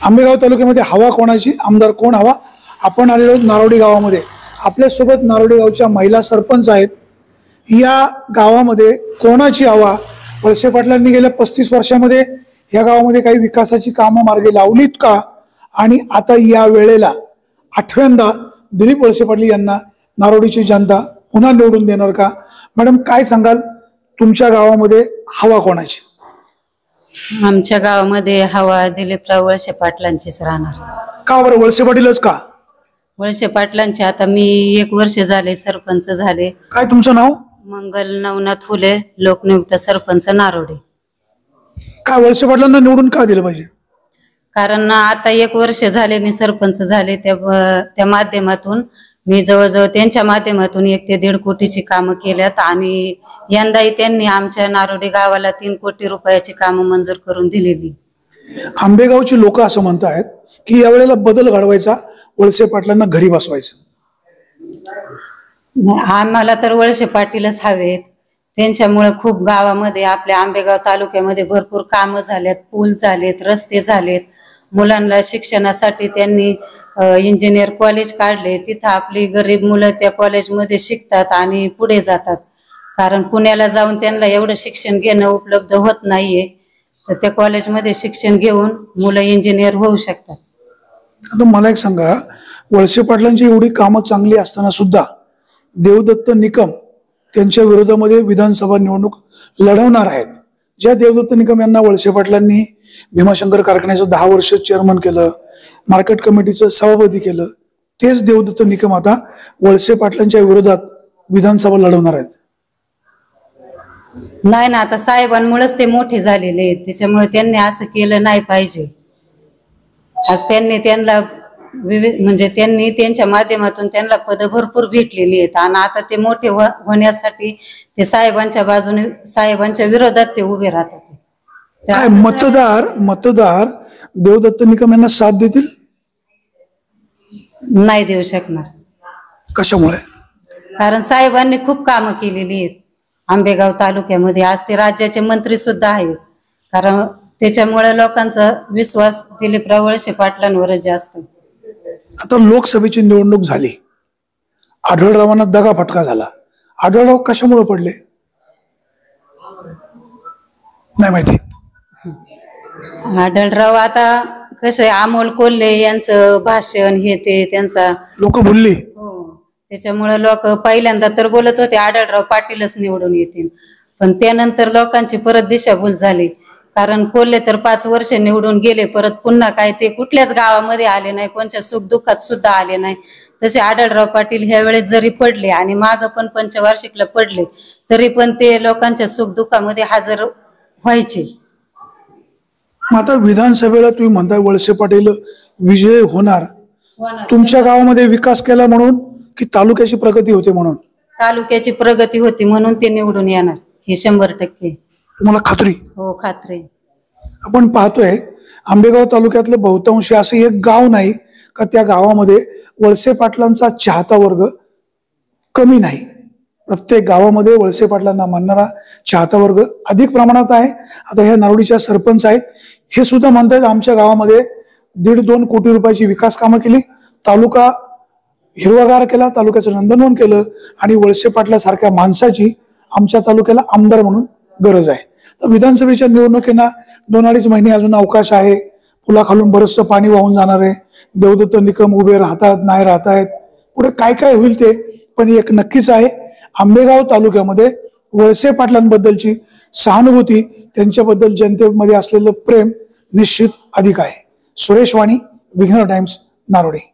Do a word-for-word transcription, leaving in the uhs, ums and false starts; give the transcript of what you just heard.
आंबेगाव तालुक्यामध्ये हवा कोणाची, आमदार कोण हवा? आपण आलेलो नारोडी गावामध्ये. आपल्यासोबत नारोडी गावच्या महिला सरपंच आहेत. या गावामध्ये कोणाची हवा? वळसे पाटलांनी गेल्या पस्तीस वर्षामध्ये या गावामध्ये काही विकासाची कामं मार्गी लावलीत का? आणि आता या वेळेला आठव्यांदा दिलीप वळसे पाटील यांना नारोडीची जनता पुन्हा निवडून देणार का? मॅडम काय सांगाल, तुमच्या गावामध्ये हवा कोणाची? आमच्या गावामध्ये हवा दिलीपराव वळसे पाटलांचीच राहणार. का बरं वळसे पाटीलच का? वळसे पाटलांचे आता मी एक वर्ष झाले सरपंच झाले. काय तुमचं नाव? मंगल नवनाथ फुले, लोकनियुक्त सरपंच नारोडी. काय वळसे पाटलांना निवडून का दिलं पाहिजे? कारण आता एक वर्ष झाले मी सरपंच झाले, त्या त्या माध्यमातून मी जवळजवळ त्यांच्या माध्यमातून एक ते दीड कोटीची कामं केल्यात आणि यंदाही त्यांनी आमच्या नारोडी गावाला तीन कोटी रुपयाची कामं मंजूर करून दिलेली. आंबेगावची लोक असं म्हणत आहेत की यावेळेला बदल घडवायचा, वळसे पाटलांना घरी बसवायचं. आम्हाला तर वळसे पाटीलच हवेत. त्यांच्यामुळे खूप गावामध्ये आपल्या आंबेगाव तालुक्यामध्ये भरपूर कामं झालेत, पूल झालेत, रस्ते झालेत. मुलांना शिक्षणासाठी त्यांनी इंजिनियर कॉलेज काढले. तिथं आपली गरीब मुलं त्या कॉलेजमध्ये शिकतात आणि पुढे जातात. कारण पुण्याला जाऊन त्यांना एवढं शिक्षण घेणं उपलब्ध होत नाहीये, तर त्या कॉलेजमध्ये शिक्षण घेऊन मुलं इंजिनियर होऊ शकतात. आता मला एक सांगा, वळसे पाटलांची एवढी कामं चांगली असताना सुद्धा देवदत्त निकम त्यांच्या विरोधामध्ये विधानसभा निवडणूक लढवणार आहेत. ज्या देवदत्त निकम यांना वळसे पाटलांनी भीमाशंकर कारखान्याचं दहा वर्ष चेअरमन केलं, मार्केट कमिटीचं सभापती केलं, तेच देवदत्त निकम आता वळसे पाटलांच्या विरोधात विधानसभा लढवणार आहेत. नाही ना, आता साहेबांमुळेच ते मोठे झालेले आहेत, त्याच्यामुळे त्यांनी असं केलं नाही पाहिजे. आज त्यांनी त्यांना विविध म्हणजे त्यांनी त्यांच्या माध्यमातून त्यांना पद भरपूर भेटलेली आहेत आणि आता ते मोठे होण्यासाठी ते साहेबांच्या बाजूने साहेबांच्या विरोधात ते उभे राहतात. काय मतदार मतदार देवदत्त निकम यांना साथ देतील? नाही देऊ शकणार. कशामुळे? कारण साहेबांनी खूप कामं केलेली आहेत आंबेगाव तालुक्यामध्ये. आज ते राज्याचे मंत्री सुद्धा आहेत. कारण त्याच्यामुळे लोकांचा विश्वास दिलीपराव वळसे पाटलांवरच जास्त. आता लोकसभेची निवडणूक झाली, आढळरावांना दगा फटका झाला. आढळराव कशामुळे पडले नाही माहिती. आढळराव आता कसं आहे, अमोल कोल्हे यांचं भाषण हे ते त्यांचा लोक बोलली. हो, त्याच्यामुळे लोक पहिल्यांदा तर बोलत होते आढळराव पाटीलच निवडून येतील, पण त्यानंतर लोकांची परत दिशाभूल झाली. कारण कोल्हे तर पाच वर्ष निवडून गेले, परत पुन्हा काय ते कुठल्याच गावामध्ये आले नाही, कोणत्या सुख दुःखात सुद्धा आले नाही. तसे आढळराव पाटील ह्या वेळेस जरी पडले आणि माग पण पंचवार्षिकला पडले, तरी पण ते लोकांच्या सुख दुःखामध्ये हजर व्हायचे. आता विधानसभेला तुम्ही म्हणताय वळसे पाटील विजय होणार, तुमच्या गावामध्ये विकास केला म्हणून की तालुक्याची प्रगती होते म्हणून? तालुक्याची प्रगती होती म्हणून ते निवडून येणार, हे शंभर टक्के. तुम्हाला खात्री? हो, खात्री. आपण पाहतोय आंबेगाव तालुक्यातलं बहुतांशी असं एक गाव नाही का त्या गावामध्ये वळसे पाटलांचा चाहता वर्ग कमी नाही. प्रत्येक गावामध्ये वळसे पाटलांना मानणारा चाहता वर्ग अधिक प्रमाणात आहे. आता ह्या नारोडीच्या सरपंच आहेत, हे सुद्धा म्हणतात आमच्या गावामध्ये दीड दोन कोटी रुपयाची विकास कामं केली, तालुका हिरवागार केला, तालुक्याचं नंदनवन केलं आणि वळसे पाटलासारख्या माणसाची आमच्या तालुक्याला आमदार म्हणून गरज आहे. तर विधानसभेच्या निवडणुकींना दोन अडीच महिने अजून अवकाश आहे. पुलाखालून बरचसं पाणी वाहून जाणार आहे. देवदत्त निकम उभे राहतात नाही राहतायत, पुढे काय काय होईल ते. पण एक नक्कीच आहे, आंबेगाव तालुक्यामध्ये वळसे पाटलांबद्दलची सहानुभूती, त्यांच्याबद्दल जनतेमध्ये असलेलं प्रेम निश्चित अधिक आहे. सुरेश वाणी, विघ्नर टाइम्स, नारोडी.